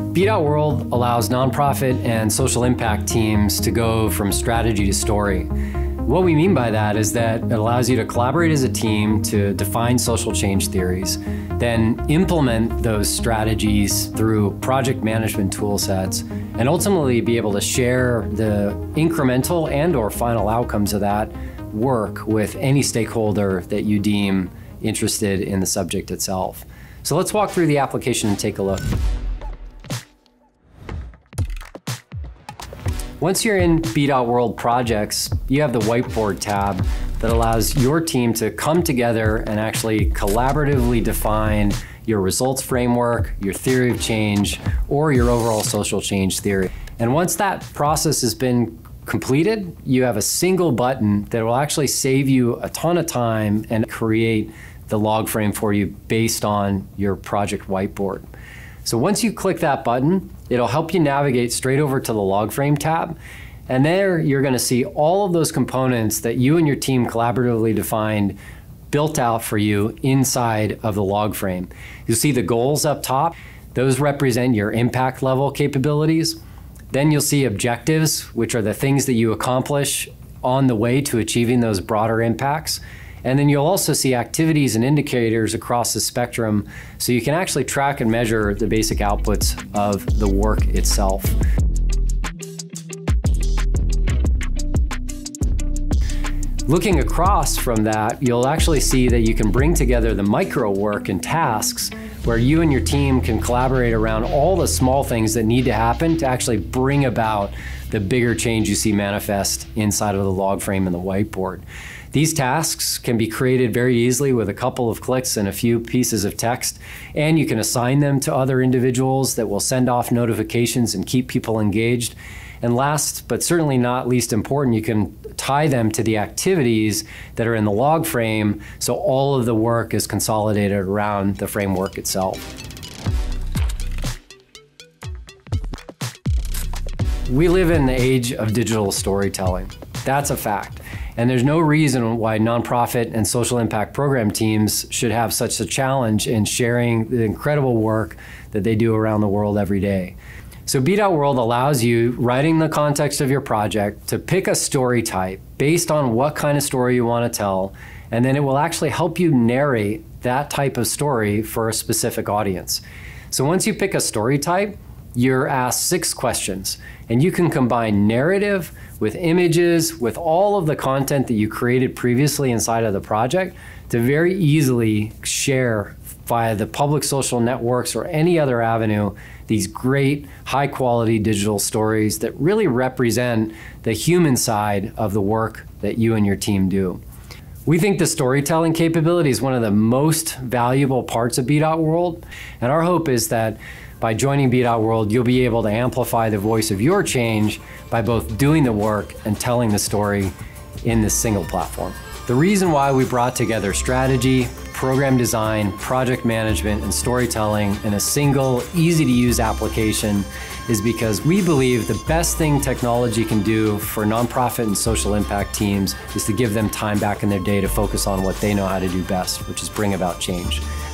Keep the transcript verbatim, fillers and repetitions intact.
b.world allows nonprofit and social impact teams to go from strategy to story. What we mean by that is that it allows you to collaborate as a team to define social change theories, then implement those strategies through project management tool sets, and ultimately be able to share the incremental and or final outcomes of that work with any stakeholder that you deem interested in the subject itself. So let's walk through the application and take a look. Once you're in b.world projects, you have the whiteboard tab that allows your team to come together and actually collaboratively define your results framework, your theory of change, or your overall social change theory. And once that process has been completed, you have a single button that will actually save you a ton of time and create the log frame for you based on your project whiteboard. So once you click that button, it'll help you navigate straight over to the log frame tab. And there you're going to see all of those components that you and your team collaboratively defined built out for you inside of the log frame. You'll see the goals up top. Those represent your impact level capabilities. Then you'll see objectives, which are the things that you accomplish on the way to achieving those broader impacts. And then you'll also see activities and indicators across the spectrum, so you can actually track and measure the basic outputs of the work itself. Looking across from that, you'll actually see that you can bring together the micro work and tasks where you and your team can collaborate around all the small things that need to happen to actually bring about the bigger change you see manifest inside of the log frame and the whiteboard. These tasks can be created very easily with a couple of clicks and a few pieces of text, and you can assign them to other individuals that will send off notifications and keep people engaged. And last, but certainly not least important, you can tie them to the activities that are in the log frame, so all of the work is consolidated around the framework itself. We live in the age of digital storytelling. That's a fact. And there's no reason why nonprofit and social impact program teams should have such a challenge in sharing the incredible work that they do around the world every day. So b.world allows you, right in the context of your project, to pick a story type based on what kind of story you want to tell, and then it will actually help you narrate that type of story for a specific audience. So once you pick a story type, you're asked six questions, and you can combine narrative with images, with all of the content that you created previously inside of the project to very easily share via the public social networks or any other avenue these great high quality digital stories that really represent the human side of the work that you and your team do. We think the storytelling capability is one of the most valuable parts of b.world, and our hope is that by joining b.world, you'll be able to amplify the voice of your change by both doing the work and telling the story in this single platform. The reason why we brought together strategy, program design, project management, and storytelling in a single, easy-to-use application is because we believe the best thing technology can do for nonprofit and social impact teams is to give them time back in their day to focus on what they know how to do best, which is bring about change.